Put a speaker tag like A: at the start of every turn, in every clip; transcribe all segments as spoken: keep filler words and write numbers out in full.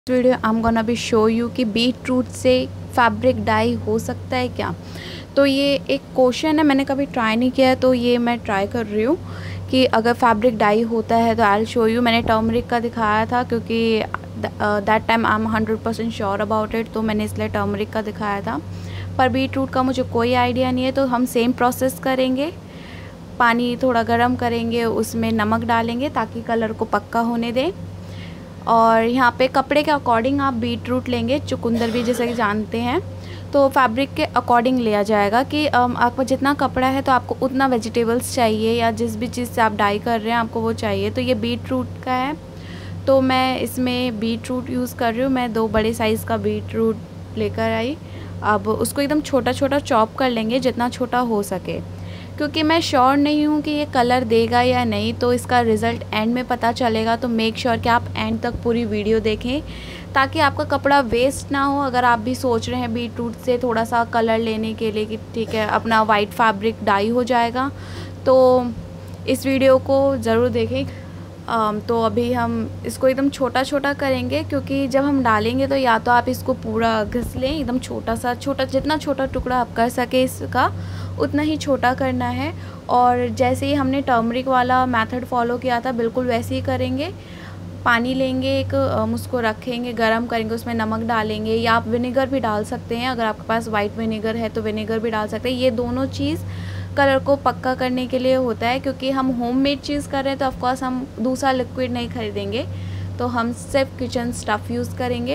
A: Video I am gonna be show you कि beetroot से fabric dye हो सकता है क्या। तो ये एक क्वेश्चन है, मैंने कभी ट्राई नहीं किया है, तो ये मैं ट्राई कर रही हूँ कि अगर फैब्रिक डाई होता है तो आई विल शो यू। मैंने टर्मरिक का दिखाया था क्योंकि that time I am hundred percent sure about it, तो मैंने इसलिए टर्मरिक का दिखाया था। पर बीट रूट का मुझे कोई आइडिया नहीं है, तो हम सेम प्रोसेस करेंगे। पानी थोड़ा गर्म करेंगे, उसमें नमक डालेंगे ताकि कलर को पक्का होने दें। और यहाँ पे कपड़े के अकॉर्डिंग आप बीट रूट लेंगे, चुकंदर भी जैसे कि जानते हैं, तो फैब्रिक के अकॉर्डिंग लिया जाएगा कि आपको जितना कपड़ा है तो आपको उतना वेजिटेबल्स चाहिए, या जिस भी चीज़ से आप डाई कर रहे हैं आपको वो चाहिए। तो ये बीट रूट का है, तो मैं इसमें बीट रूट यूज़ कर रही हूँ। मैं दो बड़े साइज़ का बीट रूट लेकर आई। अब उसको एकदम छोटा छोटा चॉप कर लेंगे, जितना छोटा हो सके, क्योंकि मैं श्योर नहीं हूँ कि ये कलर देगा या नहीं, तो इसका रिज़ल्ट एंड में पता चलेगा। तो मेक श्योर कि आप एंड तक पूरी वीडियो देखें ताकि आपका कपड़ा वेस्ट ना हो। अगर आप भी सोच रहे हैं बीट रूट से थोड़ा सा कलर लेने के लिए कि ठीक है अपना वाइट फैब्रिक डाई हो जाएगा, तो इस वीडियो को ज़रूर देखें। Um, तो अभी हम इसको एकदम छोटा छोटा करेंगे, क्योंकि जब हम डालेंगे तो या तो आप इसको पूरा घिस लें, एकदम छोटा सा छोटा जितना छोटा टुकड़ा आप कर सके इसका उतना ही छोटा करना है। और जैसे ही हमने टर्मरिक वाला मेथड फॉलो किया था बिल्कुल वैसे ही करेंगे। पानी लेंगे, एक उसको रखेंगे, गरम करेंगे, उसमें नमक डालेंगे, या आप विनेगर भी डाल सकते हैं। अगर आपके पास वाइट विनेगर है तो विनेगर भी डाल सकते हैं। ये दोनों चीज़ कलर को पक्का करने के लिए होता है, क्योंकि हम होममेड चीज़ कर रहे हैं तो ऑफकोर्स हम दूसरा लिक्विड नहीं खरीदेंगे, तो हम सिर्फ किचन स्टफ़ यूज़ करेंगे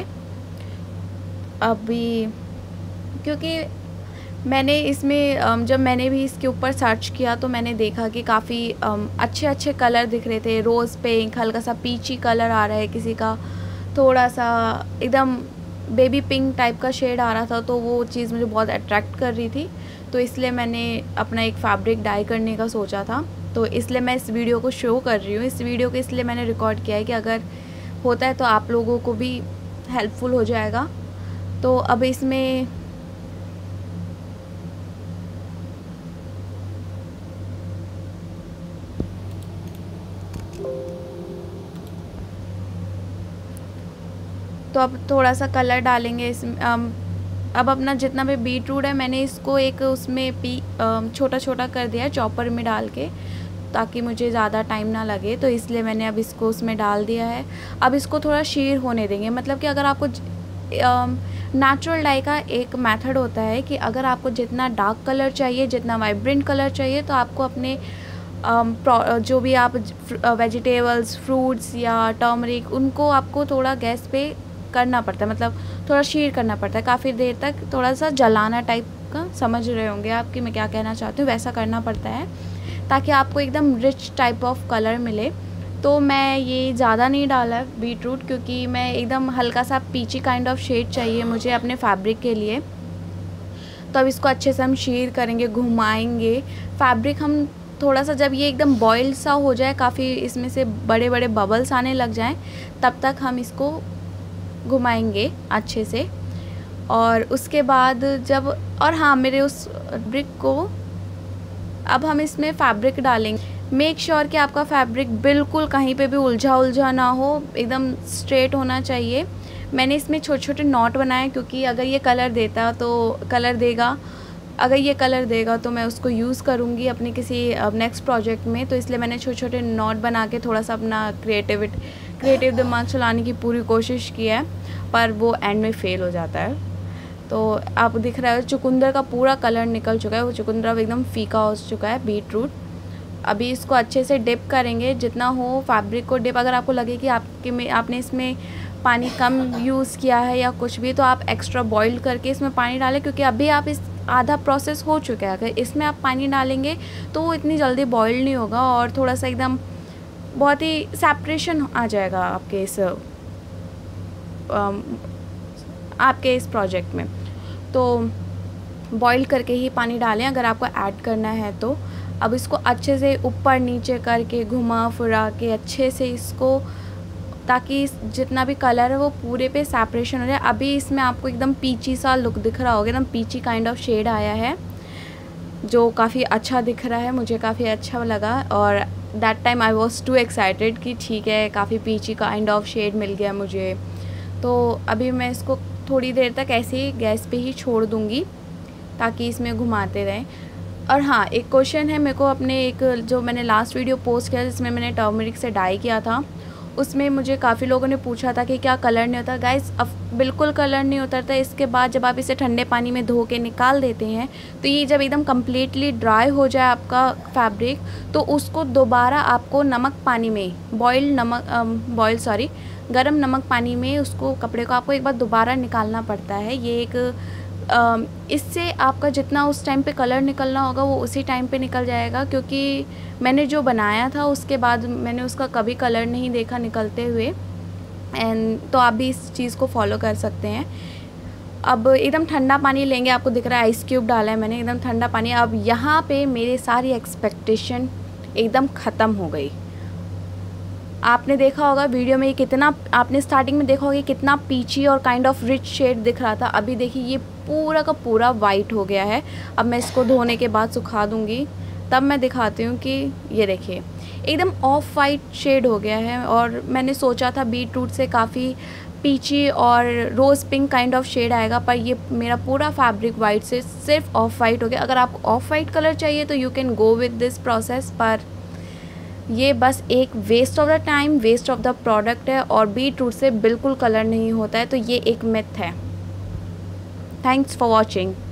A: अभी। क्योंकि मैंने इसमें जब मैंने भी इसके ऊपर सर्च किया तो मैंने देखा कि काफ़ी अच्छे अच्छे कलर दिख रहे थे। रोज़ पिंक, हल्का सा पीची कलर आ रहा है, किसी का थोड़ा सा एकदम बेबी पिंक टाइप का शेड आ रहा था, तो वो चीज़ मुझे बहुत अट्रैक्ट कर रही थी। तो इसलिए मैंने अपना एक फैब्रिक डाई करने का सोचा था, तो इसलिए मैं इस वीडियो को शो कर रही हूँ। इस वीडियो को इसलिए मैंने रिकॉर्ड किया है कि अगर होता है तो आप लोगों को भी हेल्पफुल हो जाएगा। तो अब इसमें तो अब थोड़ा सा कलर डालेंगे इसमें। अब अपना जितना भी बीट रूट है मैंने इसको एक उसमें पी छोटा छोटा कर दिया है चॉपर में डाल के, ताकि मुझे ज़्यादा टाइम ना लगे, तो इसलिए मैंने अब इसको उसमें डाल दिया है। अब इसको थोड़ा शीर होने देंगे। मतलब कि अगर आपको नेचुरल डाई का एक मेथड होता है कि अगर आपको जितना डार्क कलर चाहिए, जितना वाइब्रेंट कलर चाहिए, तो आपको अपने um, जो भी आप वेजिटेबल्स, फ्रूट्स या टर्मरिक, उनको आपको थोड़ा गैस पे करना पड़ता है, मतलब थोड़ा शीर करना पड़ता है काफ़ी देर तक, थोड़ा सा जलाना टाइप का, समझ रहे होंगे आप कि मैं क्या कहना चाहती हूँ, वैसा करना पड़ता है ताकि आपको एकदम रिच टाइप ऑफ कलर मिले। तो मैं ये ज़्यादा नहीं डाला बीट रूट, क्योंकि मैं एकदम हल्का सा पीची काइंड ऑफ शेड चाहिए मुझे अपने फैब्रिक के लिए। तो अब इसको अच्छे से हम शीर करेंगे, घुमाएंगे फैब्रिक। हम थोड़ा सा जब ये एकदम बॉइल्ड सा हो जाए, काफ़ी इसमें से बड़े बड़े बबल्स आने लग जाएं, तब तक हम इसको घुमाएंगे अच्छे से। और उसके बाद जब और हाँ मेरे उस ब्रिक को अब हम इसमें फैब्रिक डालेंगे। मेक श्योर कि आपका फैब्रिक बिल्कुल कहीं पे भी उलझा उलझा ना हो, एकदम स्ट्रेट होना चाहिए। मैंने इसमें छोटे छोटे नॉट बनाए, क्योंकि अगर ये कलर देता तो कलर देगा अगर ये कलर देगा तो मैं उसको यूज़ करूँगी अपने किसी नेक्स्ट प्रोजेक्ट में। तो इसलिए मैंने छोटे छोटे नॉट बना के थोड़ा सा अपना क्रिएटिविट क्रिएटिव दिमाग चलाने की पूरी कोशिश की है, पर वो एंड में फ़ेल हो जाता है। तो आप दिख रहा है चुकंदर का पूरा कलर निकल चुका है, वो चुकंदर अब एकदम फीका हो चुका है बीट रूट। अभी इसको अच्छे से डिप करेंगे, जितना हो फैब्रिक को डिप। अगर आपको लगे कि आपके में आपने इसमें पानी कम यूज़ किया है या कुछ भी, तो आप एक्स्ट्रा बॉईल करके इसमें पानी डालें, क्योंकि अभी आप इस आधा प्रोसेस हो चुका है। अगर इसमें आप पानी डालेंगे तो वो इतनी जल्दी बॉईल नहीं होगा, और थोड़ा सा एकदम बहुत ही सेपरेशन आ जाएगा आपके इस आपके इस प्रोजेक्ट में। तो बॉईल करके ही पानी डालें अगर आपको ऐड करना है तो। अब इसको अच्छे से ऊपर नीचे करके घुमा फिरा के अच्छे से इसको, ताकि जितना भी कलर है वो पूरे पे सेपरेशन हो जाए। अभी इसमें आपको एकदम पीची सा लुक दिख रहा होगा, एकदम पीची काइंड ऑफ शेड आया है, जो काफ़ी अच्छा दिख रहा है, मुझे काफ़ी अच्छा लगा। और that time I was too excited कि ठीक है काफ़ी पीची काइंड ऑफ शेड मिल गया मुझे। तो अभी मैं इसको थोड़ी देर तक ऐसे ही गैस पे ही छोड़ दूँगी ताकि इसमें घुमाते रहें। और हाँ, एक क्वेश्चन है मेरे को, अपने एक जो मैंने लास्ट वीडियो पोस्ट किया जिसमें मैंने टर्मरिक से डाई किया था, उसमें मुझे काफ़ी लोगों ने पूछा था कि क्या कलर नहीं होता। गाइस, अब बिल्कुल कलर नहीं उतरता। इसके बाद जब आप इसे ठंडे पानी में धो के निकाल देते हैं तो ये जब एकदम कम्प्लीटली ड्राई हो जाए आपका फैब्रिक, तो उसको दोबारा आपको नमक पानी में बॉयल नमक बॉयल सॉरी गरम नमक पानी में उसको कपड़े को आपको एक बार दोबारा निकालना पड़ता है। ये एक Uh, इससे आपका जितना उस टाइम पे कलर निकलना होगा वो उसी टाइम पे निकल जाएगा, क्योंकि मैंने जो बनाया था उसके बाद मैंने उसका कभी कलर नहीं देखा निकलते हुए। एंड तो आप भी इस चीज़ को फॉलो कर सकते हैं। अब एकदम ठंडा पानी लेंगे, आपको दिख रहा है आइस क्यूब डाला है मैंने, एकदम ठंडा पानी। अब यहाँ पे मेरे सारी एक्सपेक्टेशन एकदम ख़त्म हो गई। आपने देखा होगा वीडियो में कितना, आपने स्टार्टिंग में देखा होगा कितना पीची और काइंड ऑफ रिच शेड दिख रहा था। अभी देखिए ये पूरा का पूरा वाइट हो गया है। अब मैं इसको धोने के बाद सुखा दूँगी, तब मैं दिखाती हूँ कि ये देखिए एकदम ऑफ वाइट शेड हो गया है। और मैंने सोचा था बीट रूट से काफ़ी पीची और rose pink kind of shade आएगा, पर ये मेरा पूरा फैब्रिक वाइट से सिर्फ ऑफ वाइट हो गया। अगर आपको ऑफ वाइट कलर चाहिए तो you can go with this process, पर ये बस एक waste of the time, waste of the product है। और बीट रूट से बिल्कुल कलर नहीं होता है, तो ये एक मिथ है। Thanks for watching.